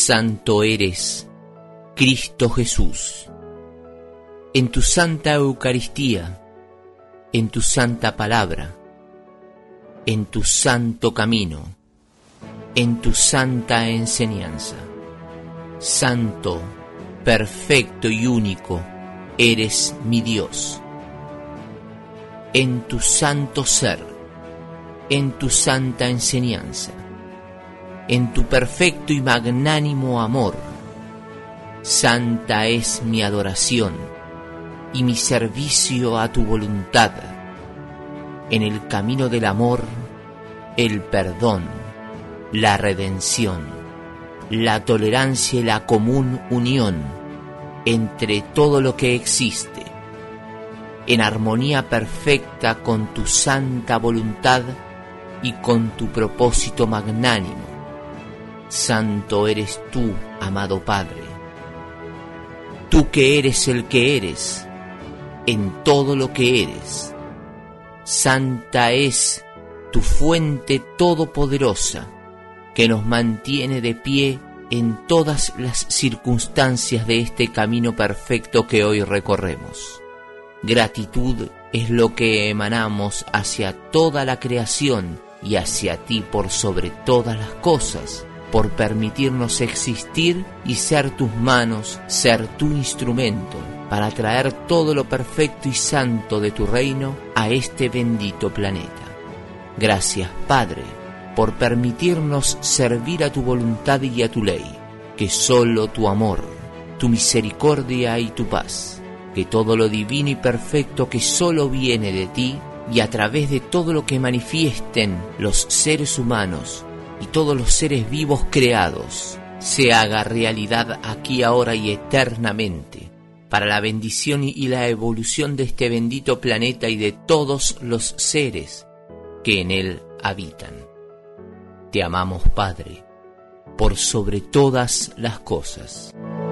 Santo eres, Cristo Jesús. En tu santa Eucaristía, en tu santa palabra, en tu santo camino, en tu santa enseñanza. Santo, perfecto y único, eres mi Dios. En tu santo ser, en tu santa enseñanza, en tu perfecto y magnánimo amor, santa es mi adoración y mi servicio a tu voluntad, en el camino del amor, el perdón, la redención, la tolerancia y la común unión entre todo lo que existe, en armonía perfecta con tu santa voluntad y con tu propósito magnánimo. Santo eres tú, amado Padre, tú que eres el que eres, en todo lo que eres. Santa es tu fuente todopoderosa, que nos mantiene de pie en todas las circunstancias de este camino perfecto que hoy recorremos. Gratitud es lo que emanamos hacia toda la creación y hacia ti por sobre todas las cosas, por permitirnos existir y ser tus manos, ser tu instrumento, para traer todo lo perfecto y santo de tu reino a este bendito planeta. Gracias, Padre, por permitirnos servir a tu voluntad y a tu ley, que solo tu amor, tu misericordia y tu paz, que todo lo divino y perfecto que solo viene de ti y a través de todo lo que manifiesten los seres humanos y todos los seres vivos creados, se haga realidad aquí, ahora y eternamente, para la bendición y la evolución de este bendito planeta y de todos los seres que en él habitan. Te amamos, Padre, por sobre todas las cosas.